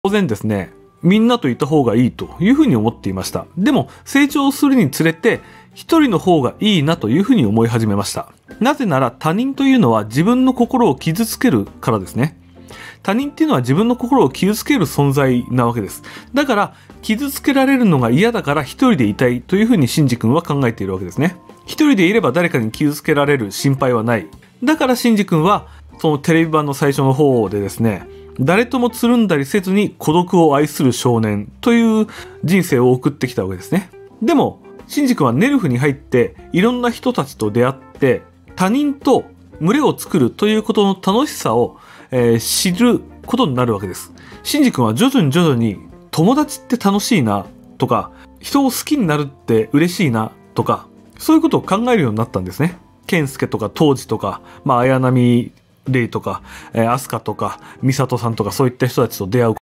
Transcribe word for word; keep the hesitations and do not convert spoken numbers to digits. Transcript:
当然ですね、みんなといた方がいいというふうに思っていました。でも、成長するにつれて、一人の方がいいなというふうに思い始めました。なぜなら他人というのは自分の心を傷つけるからですね。他人っていうのは自分の心を傷つける存在なわけです。だから、傷つけられるのが嫌だから一人でいたいというふうにシンジ君は考えているわけですね。一人でいれば誰かに傷つけられる心配はない。だからシンジ君は、そのテレビ版の最初の方でですね、誰ともつるんだりせずに孤独を愛する少年という人生を送ってきたわけですね。でも、シンジ君はネルフに入っていろんな人たちと出会って他人と群れを作るということの楽しさを、えー、知ることになるわけです。シンジ君は徐々に徐々に友達って楽しいなとか人を好きになるって嬉しいなとかそういうことを考えるようになったんですね。ケンスケとか当時とか、まあ、綾波レイとか、えー、アスカとかミサトさんとかそういった人たちと出会う